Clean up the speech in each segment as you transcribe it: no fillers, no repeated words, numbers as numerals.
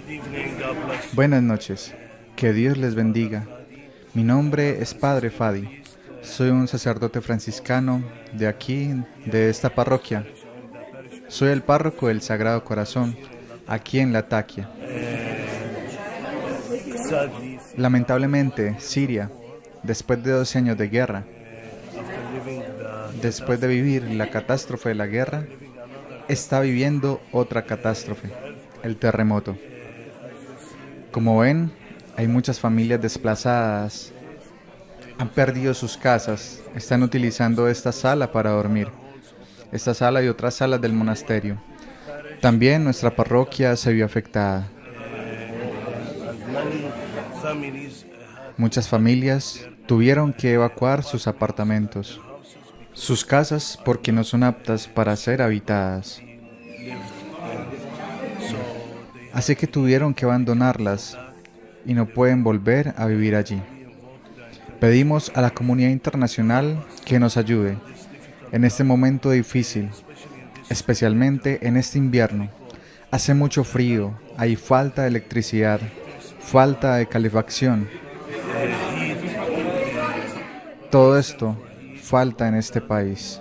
Buenas noches, que Dios les bendiga. Mi nombre es Padre Fadi. Soy un sacerdote franciscano de aquí, de esta parroquia. Soy el párroco del Sagrado Corazón, aquí en Latakia. Lamentablemente, Siria, después de 12 años de guerra, después de vivir la catástrofe de la guerra, está viviendo otra catástrofe, el terremoto. Como ven, hay muchas familias desplazadas, han perdido sus casas, están utilizando esta sala para dormir, esta sala y otras salas del monasterio. También nuestra parroquia se vio afectada. Muchas familias tuvieron que evacuar sus apartamentos, sus casas, porque no son aptas para ser habitadas. Así que tuvieron que abandonarlas y no pueden volver a vivir allí. Pedimos a la comunidad internacional que nos ayude en este momento difícil, especialmente en este invierno. Hace mucho frío, hay falta de electricidad, falta de calefacción. Todo esto falta en este país.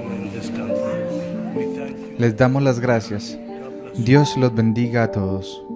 Les damos las gracias. Dios los bendiga a todos.